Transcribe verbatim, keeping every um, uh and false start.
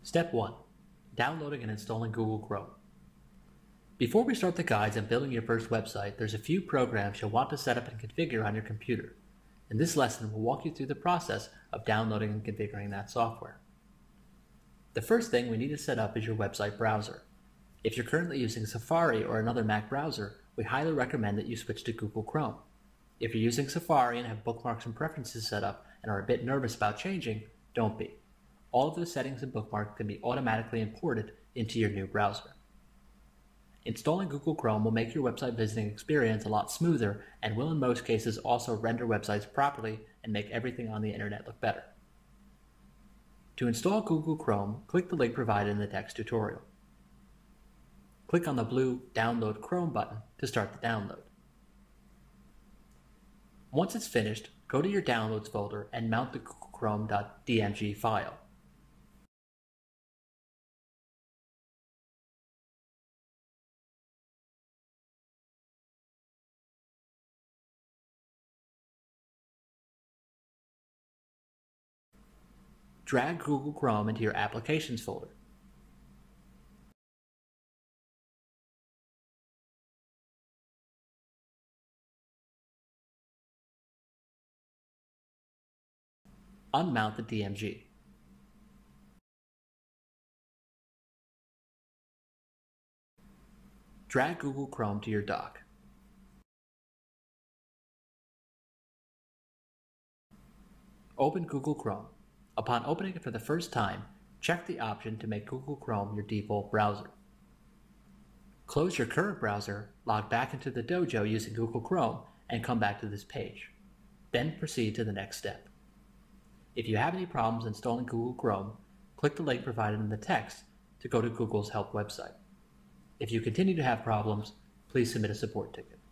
Step one. Downloading and installing Google Chrome. Before we start the guides on building your first website, there's a few programs you'll want to set up and configure on your computer. In this lesson, we'll walk you through the process of downloading and configuring that software. The first thing we need to set up is your website browser. If you're currently using Safari or another Mac browser, we highly recommend that you switch to Google Chrome. If you're using Safari and have bookmarks and preferences set up and are a bit nervous about changing, don't be. All of those settings and bookmarks can be automatically imported into your new browser. Installing Google Chrome will make your website visiting experience a lot smoother and will in most cases also render websites properly and make everything on the internet look better. To install Google Chrome, click the link provided in the text tutorial. Click on the blue Download Chrome button to start the download. Once it's finished, go to your Downloads folder and mount the Google Chrome.dmg file. Drag Google Chrome into your Applications folder. Unmount the D M G. Drag Google Chrome to your dock. Open Google Chrome. Upon opening it for the first time, check the option to make Google Chrome your default browser. Close your current browser, log back into the Dojo using Google Chrome, and come back to this page. Then proceed to the next step. If you have any problems installing Google Chrome, click the link provided in the text to go to Google's help website. If you continue to have problems, please submit a support ticket.